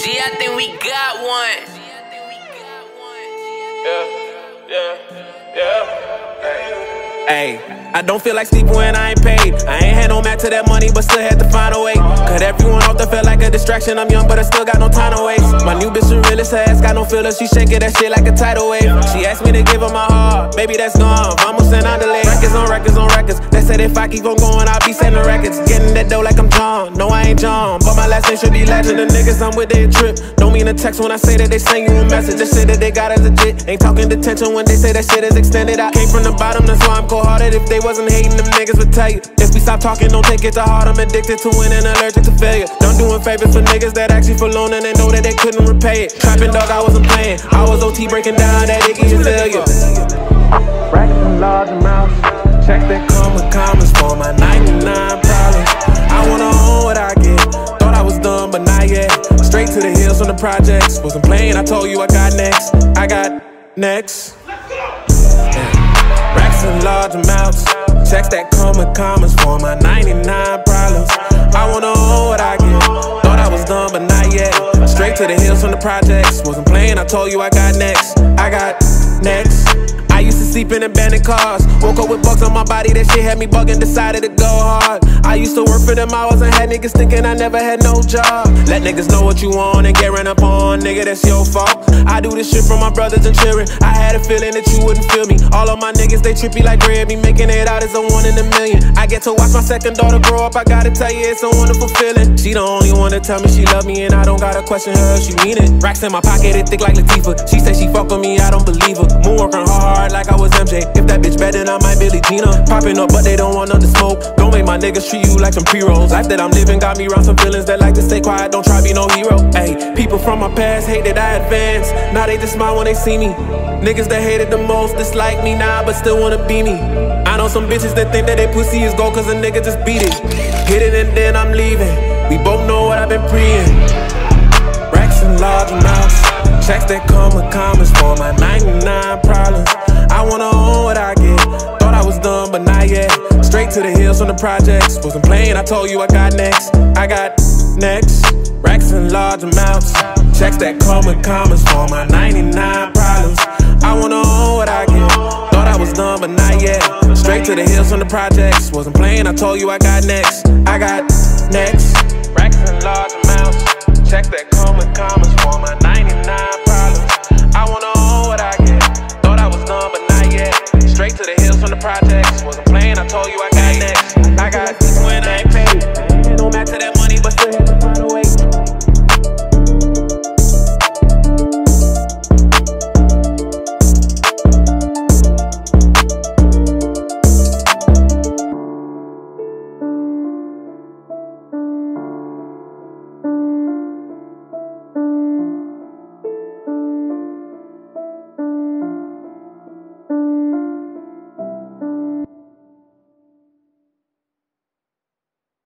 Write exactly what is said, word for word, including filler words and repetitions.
G, I think we got one. Yeah, yeah, yeah. Hey. Hey. I don't feel like sleeping when I ain't paid. I ain't had no match to that money, but still had to find a way. Cut everyone off that felt like a distraction. I'm young, but I still got no time to waste. My new bitch, the realest ass, got no fillers. She shaking that shit like a tidal wave. She asked me to give her my heart, baby, that's gone. Vamos and on delay. Records on records on records. They said if I keep on going, I'll be setting records. Getting that dough like I'm John. No, I ain't John, but my last name should be Legend. The niggas I'm with, they a trip. Don't mean to text when I say that they send you a message. The shit that they got is legit. Ain't talking detention when they say that shit is extended. I came from the bottom, that's why I'm cold-hearted. If they wasn't hating, them niggas would tell you. If we stop talking, don't take it to heart. I'm addicted to winning, allergic to failure. Done doing favors for niggas that actually for loan and they know that they couldn't repay it. Trapping dog, I wasn't playing. I was O T breaking down that Iggy is failure. Racks in large amounts, checks that come with commas for my ninety-nine problems. I wanna own what I get. Thought I was done, but not yet. Straight to the hills from the projects. Wasn't playing, I told you I got next. I got next. Racks in large amounts, checks that come with commas for my ninety-nine problems. I wanna own what I get. Thought I was done, but not yet. Straight to the hills from the projects. Wasn't playing, I told you I got next. I got next. I used to sleep in abandoned cars. Woke up with bugs on my body, that shit had me bugging. Decided to go hard. I used to work for them hours and had niggas thinking I never had no job. Let niggas know what you want and get ran up on, nigga, that's your fault. I do this shit for my brothers and children. I had a feeling that you wouldn't feel me. All of my niggas, they trippy like bread. Me making it out is a one in a million. I get to watch my second daughter grow up. I gotta tell you, it's a wonderful feeling. She the only one to tell me she love me, and I don't gotta question her if she mean it. Racks in my pocket, it thick like Latifah. She say she fuck with me, I don't believe her. Moon working hard like I was M J. If that bitch bad, then I might Billie Jean her. Popping up, but they don't want none to smoke. Don't make my niggas treat you like some pre-rolls. Life that I'm living got me around some feelings that like to stay quiet. Don't try be no hero. Ayy, people from my past hate that I advance. Now they just smile when they see me. Niggas that hated the most dislike me now, but still wanna be me. I know some bitches that think that they pussy is gold cause a nigga just beat it. Hit it and then I'm leaving. We both know what I've been preying. Racks in large amounts, checks that come with commas for my ninety-nine problems. I wanna own what I get. Thought I was done, but not yet. Straight to the hills from the projects. Wasn't playing, I told you I got next. I got next. Racks in large amounts, checks that come with commas for my ninety-nine problems. I wanna own what I get. Thought I was done, but not yet. Straight to the hills from the projects. Wasn't playing, I told you I got next. I got next. Racks in large amounts, checks that come with commas for my ninety-nine problems. I wanna own what I get. Thought I was done, but not yet. Straight to the hills from the projects. Wasn't playing, I told you I got next. I got when I ain't paid. No match to that money.